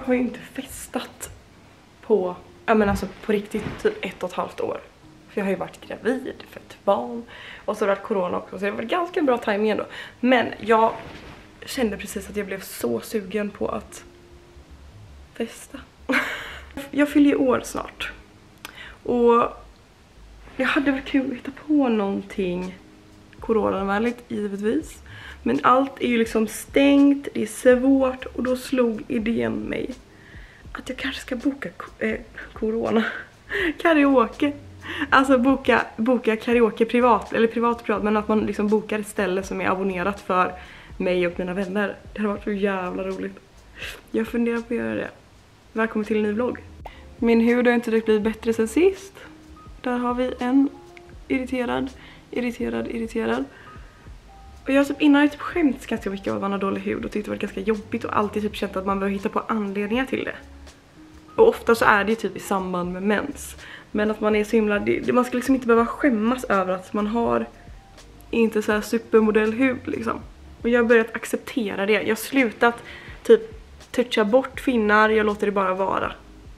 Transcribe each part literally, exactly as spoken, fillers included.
har ju inte festat på, ja men alltså på riktigt typ ett och ett halvt år. För jag har ju varit gravid för ett barn. Och så har det varit corona också, så det var ganska bra timing ändå. Men jag kände precis att jag blev så sugen på att festa. Jag fyller ju år snart. Och jag hade varit kul att hitta på någonting coronavänligt givetvis. Men allt är ju liksom stängt, det är svårt. Och då slog idén mig att jag kanske ska boka eh, corona karaoke. Alltså boka, boka karaoke privat, eller privat privat, men att man liksom bokar ett ställe som är abonnerat för mig och mina vänner. Det hade varit så jävla roligt. Jag funderar på att göra det. Välkommen till en ny vlogg. Min hud har inte direkt blivit bättre sen sist. Där har vi en irriterad, irriterad, irriterad. Och jag har typ innan jag typ skämt ganska mycket av att man har dålig hud och tyckte det var ganska jobbigt och alltid typ känt att man behöver hitta på anledningar till det. Och ofta så är det ju typ i samband med mens. Men att man är så himla, det, man ska liksom inte behöva skämmas över att man har inte så här supermodellhud liksom. Och jag har börjat acceptera det. Jag har slutat typ toucha bort finnar, jag låter det bara vara.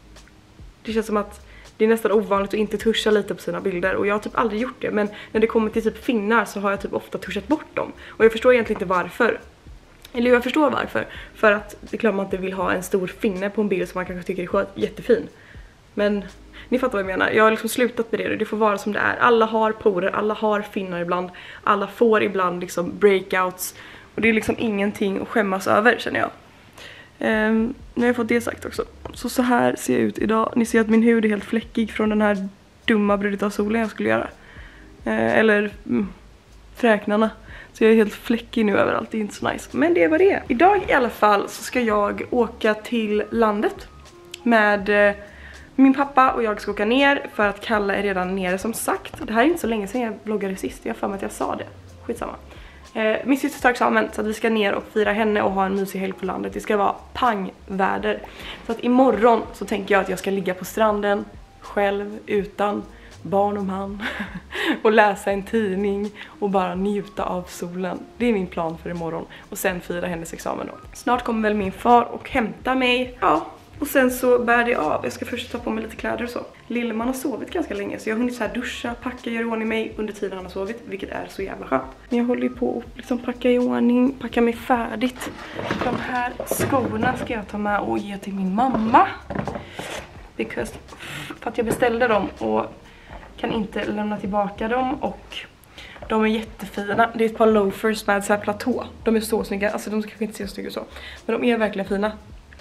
Det känns som att det är nästan ovanligt att inte tuscha lite på sina bilder. Och jag har typ aldrig gjort det. Men när det kommer till typ finnar så har jag typ ofta tuschat bort dem. Och jag förstår egentligen inte varför. Eller jag förstår varför. För att det är klart man inte vill ha en stor finne på en bild som man kanske tycker är skönt, jättefin. Men ni fattar vad jag menar. Jag har liksom slutat med det. Det får vara som det är. Alla har porer, alla har finnar ibland. Alla får ibland liksom breakouts. Och det är liksom ingenting att skämmas över, känner jag. Um, nu har jag fått det sagt också. Så så här ser jag ut idag. Ni ser att min hud är helt fläckig från den här dumma brödet av solen jag skulle göra. Uh, eller mm, fräknarna. Så jag är helt fläckig nu överallt. Det är inte så nice. Men det är vad det är. Idag i alla fall så ska jag åka till landet med uh, min pappa och jag ska åka ner för att Kalle är redan nere som sagt. Det här är inte så länge sedan jag vloggade sist. Jag har för mig att jag sa det. Skitsamma. Eh, min syster tar examen så att vi ska ner och fira henne och ha en mysig helg på landet. Det ska vara pangväder. Så att imorgon så tänker jag att jag ska ligga på stranden själv utan barn och man och läsa en tidning och bara njuta av solen. Det är min plan för imorgon. Och sen fira hennes examen då. Snart kommer väl min far och hämta mig. Ja. Och sen så bär det av. Jag ska först ta på mig lite kläder och så. Lilleman har sovit ganska länge så jag har hunnit så här duscha, packa, göra i ordning mig under tiden han har sovit. Vilket är så jävla skönt. Men jag håller ju på att liksom packa i ordning, packa mig färdigt. De här skorna ska jag ta med och ge till min mamma. Because, för att jag beställde dem och kan inte lämna tillbaka dem. Och de är jättefina. Det är ett par loafers med så här platå. De är så snygga. Alltså de kanske inte se så snygga så. Men de är verkligen fina.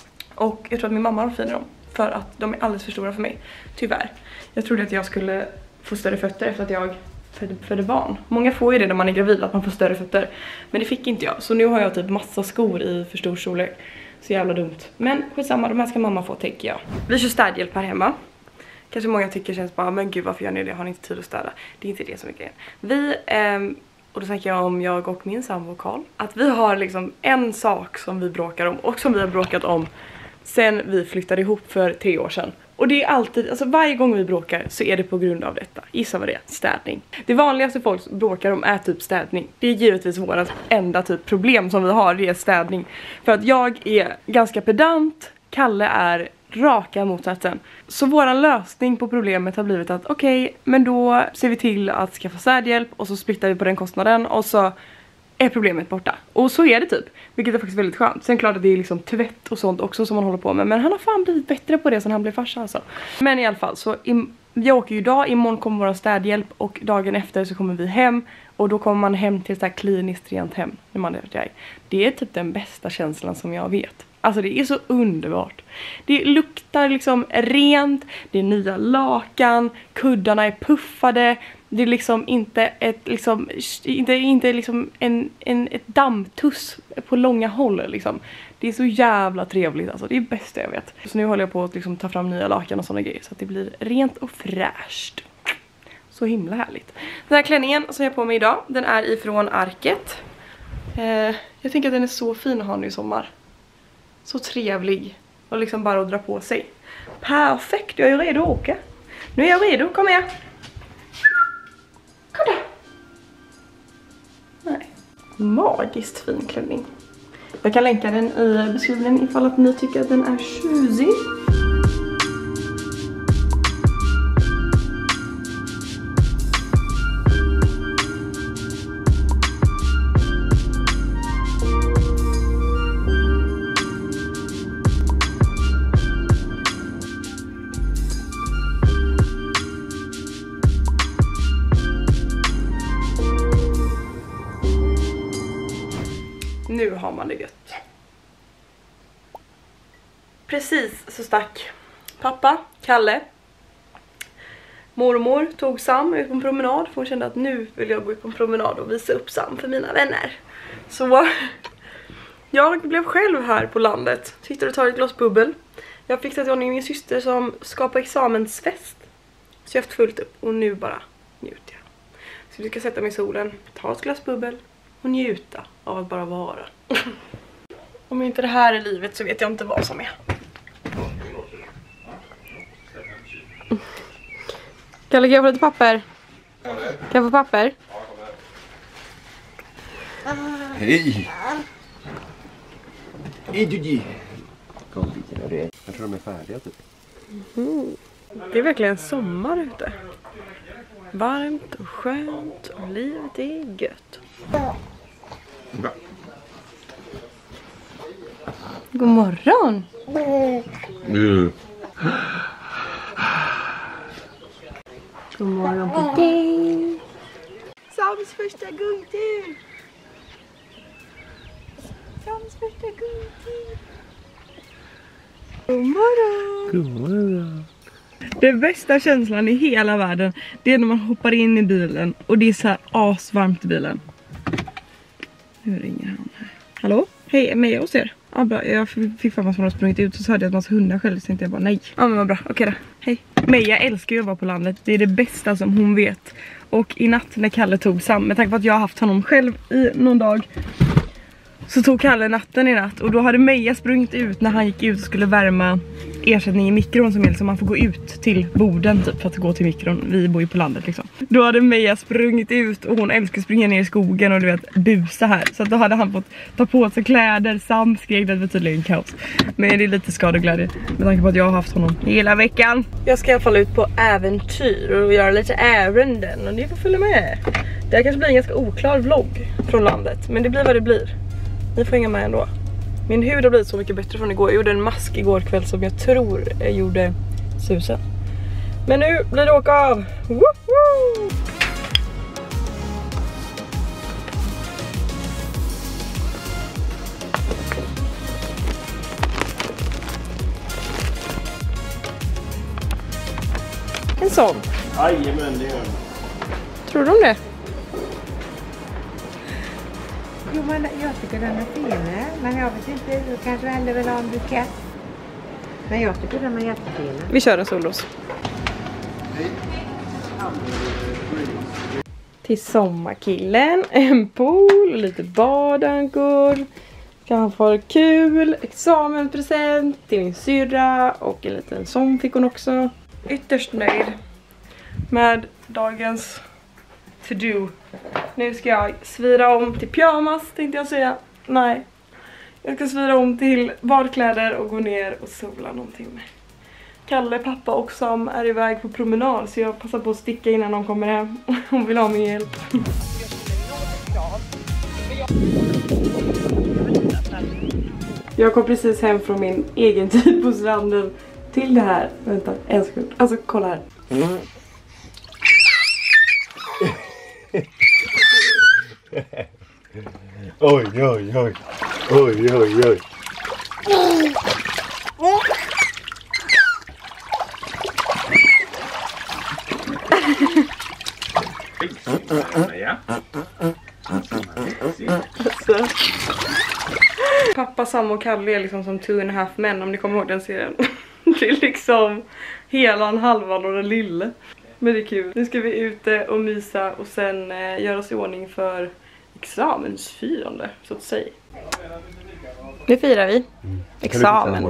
Och jag tror att min mamma har fina dem. För att de är alldeles för stora för mig. Tyvärr. Jag trodde att jag skulle få större fötter efter att jag födde, födde barn. Många får ju det när man är gravid, att man får större fötter. Men det fick inte jag. Så nu har jag typ massa skor i för stor storlek. Så jävla dumt. Men skitsamma, de här ska mamma få, tänker jag. Vi kör städhjälp här hemma. Kanske många tycker känns bara, men gud varför gör ni det? Har ni inte tid att städa? Det är inte det så mycket. Vi, ehm, och då tänker jag om jag och min sambo Karl. Att vi har liksom en sak som vi bråkar om. Och som vi har bråkat om sen vi flyttade ihop för tre år sedan. Och det är alltid, alltså varje gång vi bråkar så är det på grund av detta. Gissa vad det är, städning. Det vanligaste folk bråkar om är typ städning. Det är givetvis vårat enda typ problem som vi har, det är städning. För att jag är ganska pedant, Kalle är raka motsatsen. Så våran lösning på problemet har blivit att okej, okay, men då ser vi till att skaffa städhjälp och så splittar vi på den kostnaden och så är problemet borta. Och så är det typ. Vilket är faktiskt väldigt skönt. Sen klart att det är liksom tvätt och sånt också som man håller på med. Men han har fan blivit bättre på det sen han blev farsa alltså. Men i alla fall så im- jag åker ju idag. Imorgon kommer vår städhjälp. Och dagen efter så kommer vi hem. Och då kommer man hem till ett så här kliniskt rent hem. När man är. Det är typ den bästa känslan som jag vet. Alltså det är så underbart. Det luktar liksom rent. Det är nya lakan. Kuddarna är puffade. Det är liksom inte ett liksom inte inte liksom en en ett dammtuss på långa håll liksom. Det är så jävla trevligt alltså. Det är det bästa jag vet. Så nu håller jag på att liksom ta fram nya lakan och såna grejer så att det blir rent och fräscht. Så himla härligt. Den här klänningen som jag har på mig idag, den är ifrån Arket. Eh, jag tänker att den är så fin att ha nu i sommar. Så trevlig och liksom bara att dra på sig. Perfekt, jag är redo att åka. Nu är jag redo, kom med. Nej. Magiskt fin klänning. Jag kan länka den i beskrivningen ifall att ni tycker att den är tjusig. Nu har man det gött. Precis så stack pappa, Kalle. Mormor tog Sam ut på en promenad. För hon kände att nu vill jag gå ut på en promenad och visa upp Sam för mina vänner. Så jag blev själv här på landet. Sitter och tar ett glas bubbel. Jag fick till ordning min syster som skapar examensfest. Så jag har haft fullt upp och nu bara njuter jag. Så jag ska sätta mig i solen, ta ett glas bubbel och njuta av att bara vara. Om inte det här är livet så vet jag inte vad som är. Kalle, kan jag få lite papper? Kan jag få papper? Hej! Hej Gigi! Jag tror de är färdiga typ. Mm. Det är verkligen sommar ute. Varmt och skönt och livet är gött. Bra. God morgon! Mm. God morgon på dig! Sams första gungtur! Sams första gungtur! God morgon! God morgon! Den bästa känslan i hela världen, det är när man hoppar in i bilen och det är så här asvarmt i bilen. Nu ringer han här. Hallå? Hej, är Meja hos er? Ja, bra. Jag fick för mig att man har sprungit ut och så hörde jag att man så hundar själv, så tänkte jag bara nej. Ja, men vad bra. Okej då. Hej. Meja älskar ju att vara på landet. Det är det bästa som hon vet. Och i natt när Kalle tog Sam, med tanke på att jag har haft honom själv i någon dag, så tog Kalle natten i natt. Och då hade Meja sprungit ut när han gick ut och skulle värma ersättning i mikron, som är liksom man får gå ut till borden typ för att gå till mikron. Vi bor ju på landet liksom. Då hade Meja sprungit ut och hon älskar springa ner i skogen och du vet busa här. Så att då hade han fått ta på sig kläder, Sam skrek, det var tydligen kaos. Men det är lite skadeglädje med tanke på att jag har haft honom hela veckan. Jag ska i alla fall ut på äventyr och göra lite ärenden och ni får följa med. Det här kanske blir en ganska oklar vlogg från landet, men det blir vad det blir. Ni får hänga med ändå. Min hud har blivit så mycket bättre från igår. Jag gjorde en mask igår kväll som jag tror jag gjorde susen. Men nu blir det åka av. Woho! En sån. Jajamän, det gör den. Tror du om det? Jo, men jag tycker den är fin, men jag vet inte, du kanske hellre vill ha en bukett. Men jag tycker den är jättefin. Vi kör en solros. Till sommarkillen, en pool, lite badankor. Kan han få kul, examenspresent till min syrra och en liten sång fick hon också. Ytterst nöjd med dagens to-do. Nu ska jag svira om till pyjamas, tänkte jag säga. Nej. Jag ska svira om till badkläder och gå ner och sola någonting med. Kalle, pappa och Sam är iväg på promenad, så jag passar på att sticka innan de kommer hem. Hon vill ha min hjälp. Jag kom precis hem från min egen tid på stranden till det här. Vänta, en sekund. Alltså, kolla här. Mm. Oj, oj, oj. Oj, oj, oj. Alltså. Pappa, Sam och Kalle är liksom som two and a half men, om ni kommer ihåg den serien. Det är liksom helan, halvan och den lille. Men det är kul. Nu ska vi ute och mysa och sen eh, göra oss i ordning för examensfirande, så att säga. Nu firar vi mm. examen.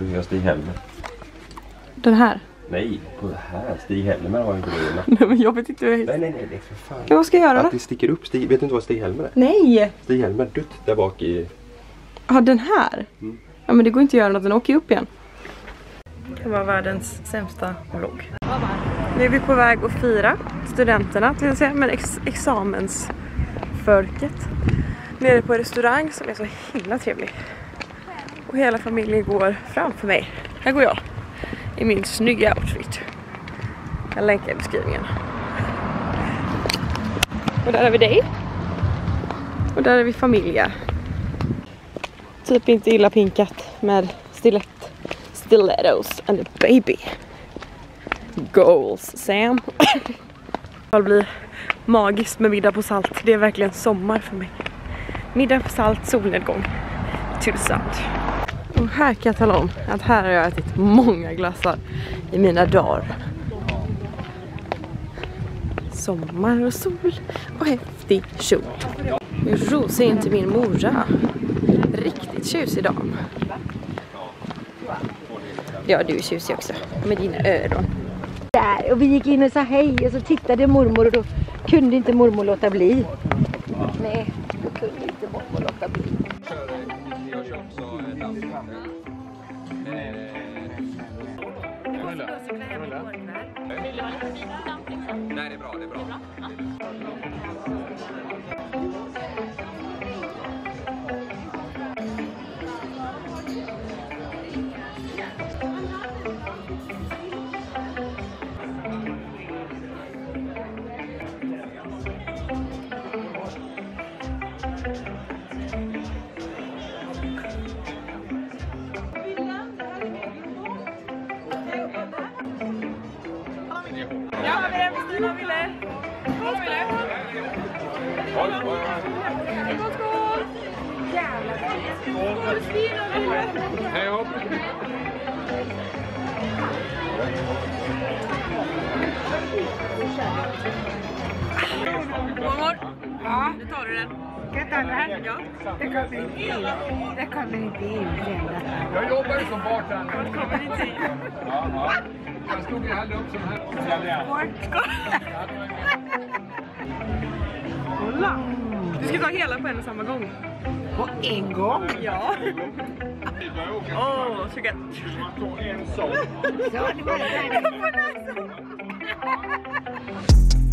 Den här? Nej, på det här. Stig Helmer har inte det. Nej, men jag vet inte hur jag... Nej, nej, nej, det är för fan. Men vad ska jag göra då? Att det sticker upp. Stig... Vet du inte vad Stig Helmer är? Nej! Stig Helmer dutt där bak i... Ja, den här? Mm. Ja, men det går inte att göra något, den åker upp igen. Det var världens sämsta vlogg. Nu är vi på väg att fira studenterna, till att säga, men ex examensfolket. Nere på en restaurang som är så himla trevlig. Och hela familjen går framför mig. Här går jag i min snygga outfit. Jag länkar i beskrivningen. Och där är vi dig. Och där är vi familjen. Typ inte illa pinkat med stilett. Stilettos and a baby. Goals, Sam. Det blir magiskt med middag på salt. Det är verkligen sommar för mig. Middag på salt, solnedgång. Till salt. Och här kan jag tala om att här har jag ätit många glassar i mina dagar. Sommar och sol och häftig kjol. Rosa in till min morra. Riktigt tjusig dam. Ja, du är tjusig också. Med dina öron. Där, och vi gick in och sa hej och så tittade mormor och då kunde inte mormor låta bli. Nej, då kunde inte mormor låta bli. Nej, det är bra, det är bra. Ja, vi är med Stina och Ville. Skål, Ville. Skål, skål. Skål, Stina och Ville. Hej upp. Mormor. Ja. Nu tar du den. Ska jag ta den här? Ja. Det kommer inte in. Det kommer inte in. Jag jobbar ju som bartender. Det kommer inte in. Ja, ja. Jag stod ju här upp som här. Skål. Kolla. Du ska ta hela på en och samma gång. På en gång? Ja. Åh, oh, så gött. Så, det var det där.